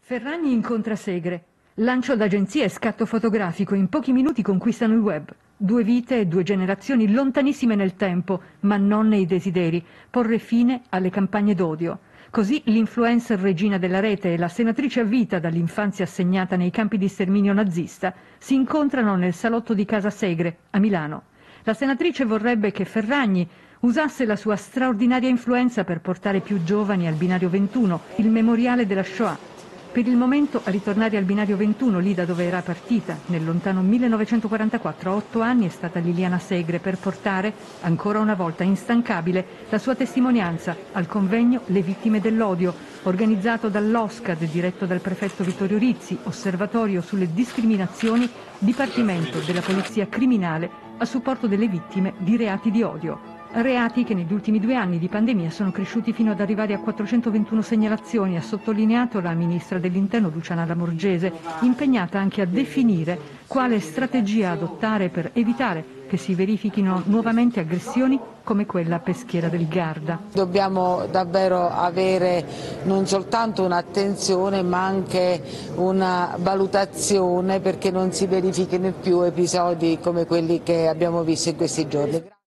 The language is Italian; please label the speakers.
Speaker 1: Ferragni incontra Segre. Lancio d'agenzia e scatto fotografico, in pochi minuti conquistano il web. 2 vite e 2 generazioni lontanissime nel tempo, ma non nei desideri. Porre fine alle campagne d'odio. Così l'influencer regina della rete e la senatrice a vita dall'infanzia assegnata nei campi di sterminio nazista si incontrano nel salotto di Casa Segre, a Milano. La senatrice vorrebbe che Ferragni usasse la sua straordinaria influenza per portare più giovani al binario 21, il memoriale della Shoah. Per il momento a ritornare al binario 21, lì da dove era partita, nel lontano 1944, a 8 anni, è stata Liliana Segre per portare, ancora una volta instancabile, la sua testimonianza al convegno Le vittime dell'odio, organizzato dall'OSCAD, diretto dal prefetto Vittorio Rizzi, Osservatorio sulle discriminazioni, Dipartimento della Polizia Criminale, a supporto delle vittime di reati di odio. Reati che negli ultimi 2 anni di pandemia sono cresciuti fino ad arrivare a 421 segnalazioni, ha sottolineato la ministra dell'Interno Luciana Lamorgese, impegnata anche a definire quale strategia adottare per evitare che si verifichino nuovamente aggressioni come quella a Peschiera del Garda.
Speaker 2: Dobbiamo davvero avere non soltanto un'attenzione ma anche una valutazione perché non si verifichino più episodi come quelli che abbiamo visto in questi giorni.